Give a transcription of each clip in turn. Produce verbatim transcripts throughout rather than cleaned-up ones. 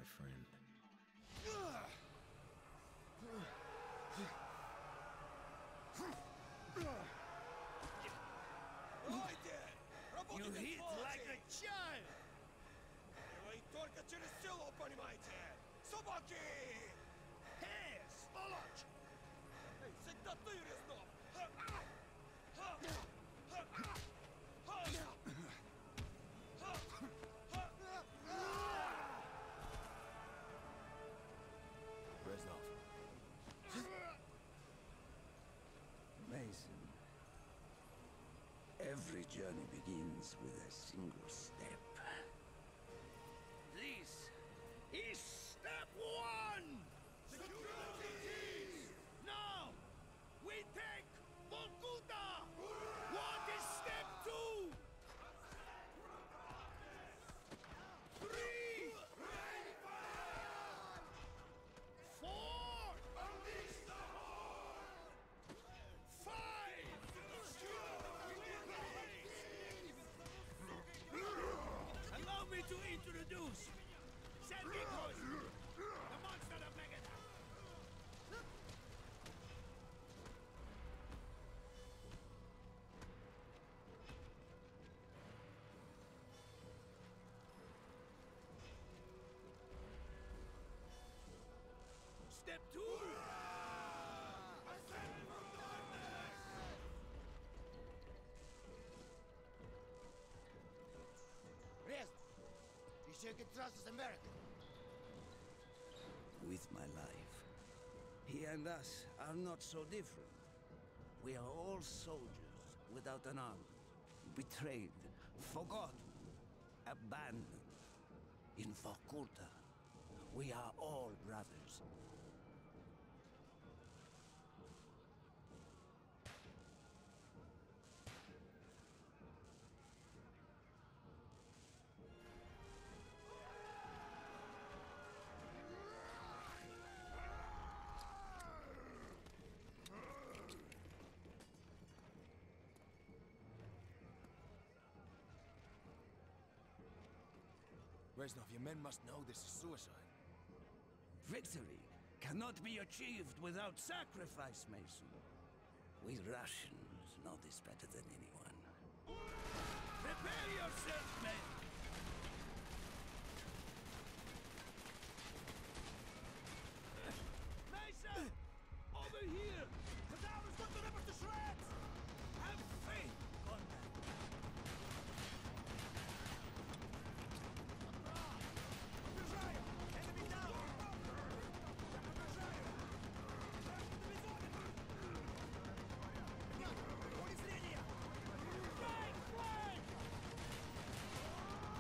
friend. You hit like a child! Вы только через село, понимаете? Собаки! Hey, сволочь! Всегда ты, Резнов! Reznov. Mason. Every journey begins with a single step. This is step one! Security! Now, we take Vorkuta! What is step two? Three! Four! Five! Allow me to introduce Sandikos, the monster of Megadeth. Step two! Ascend from darkness! Rest! You sure can trust this American? With my life. He and us are not so different. We are all soldiers without an arm. Betrayed, forgotten, abandoned. In Vorkuta, we are all brothers. Reznov, your men must know this is suicide. Victory cannot be achieved without sacrifice, Mason. We Russians know this better than anyone. Prepare yourself, men! Mason! Over here! The tower's got the river to shreds! Have faith, Conrad! Обижаю! Enemy down! Обижаю! Ребята, поле зрения! Flank! Flank!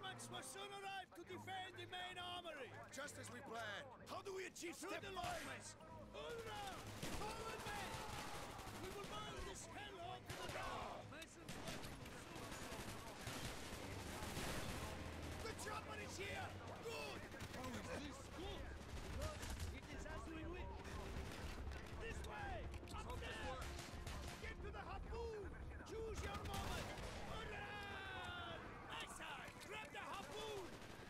regiments will soon arrive to defend the main armory. Just as we planned. How do we achieve step lines? All around! Forward, men! We will burn this hellhole to the ground! Masons, the chopper is here! Good! How is this good? Good. It is as we wish. This way! Up there! Get to the harpoon! Choose your moment! Hurrah! Nice side! Grab the harpoon!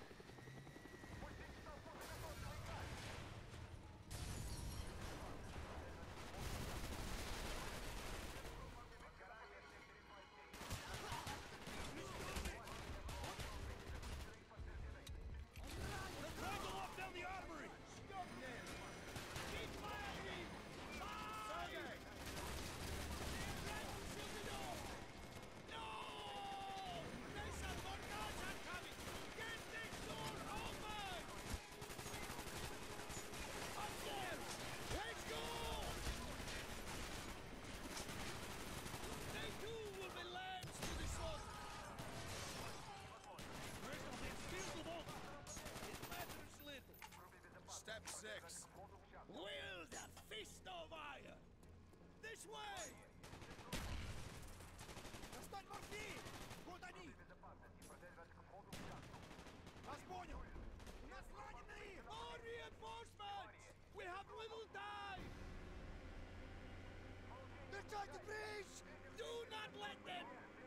Step six. Wield the fist of iron! This way! Достать морфин! Вот они! Нас понял! У нас раненые! More reinforcements! We have little time! They're trying to breach! Do not let them!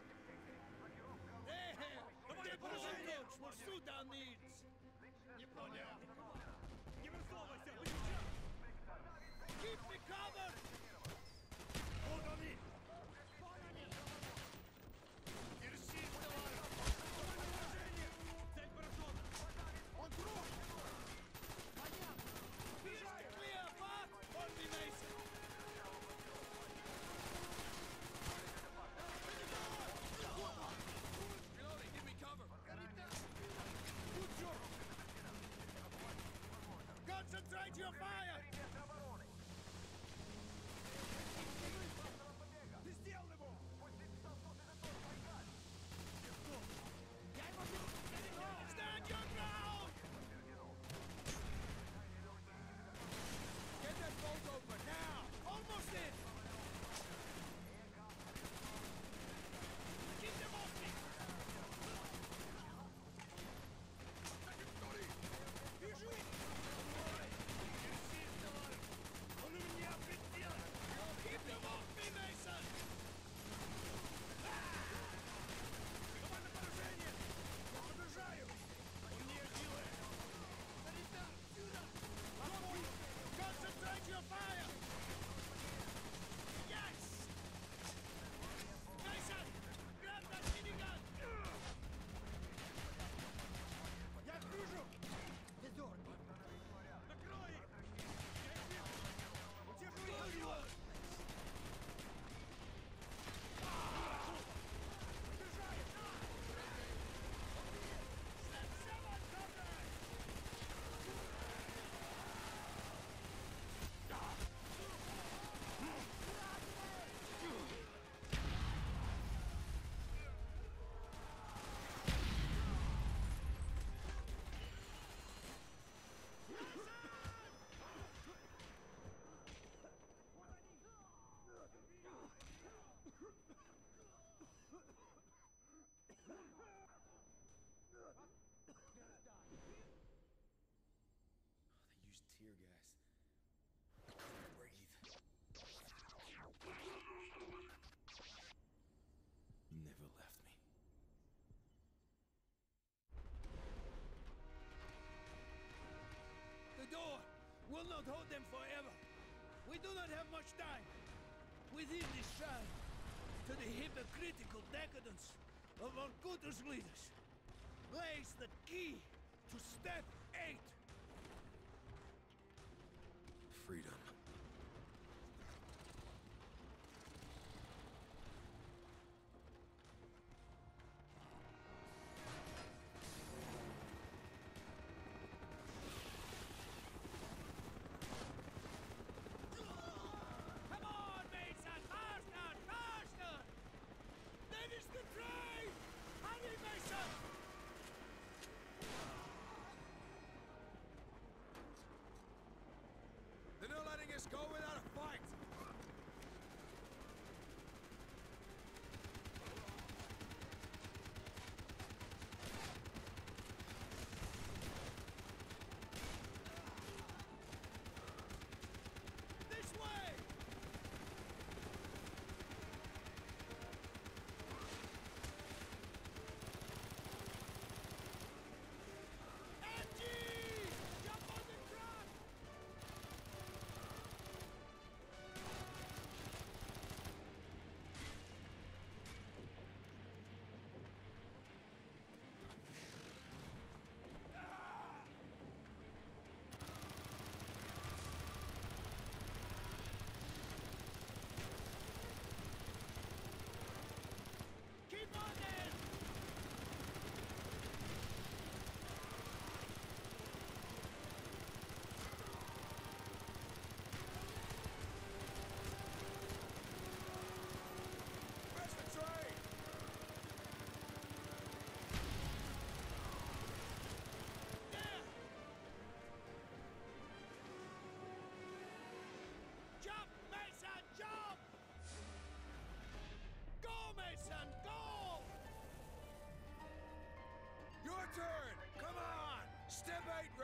There! The bulldogs will suit our needs! Не понял! Не высовывайся! Keep me covered! Hold on in! Держись, товарищ! Цель поражена! Он труп! Понятно! Бежай! Clear path! Only Mason! Reloading, give me cover. Good job! Concentrate your fire! Ты сделал его! Я его бил! Stand your ground! Get that bolt open, now! Almost in! Keep them off me! Вижу их! Он у меня предел! Keep them off me, Mason! Давай на поражение! Я подражаю! Он не делает! Солидар, сюда! Попробуй! Concentrate your fire! Yes! Mason! Grab that minigun! Я вижу! Дозорный! Накрой их! Я их вижу! Удержи его! Удержай! Step seven, comrade! They used tear gas. I couldn't breathe. You never left me. The door will not hold them forever. We do not have much time. Within this shrine, to the hypocritical decadence of our Kutus leaders, lays the key to step eight. Freedom. Come on, Mason! Faster! Faster! That is the train! Hurry, Mason!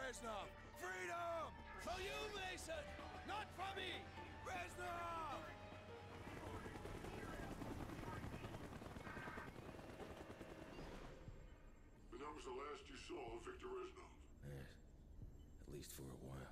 Reznov! Freedom! For you, Mason! Not for me! Reznov! And that was the last you saw of Victor Reznov. Yes. At least for a while.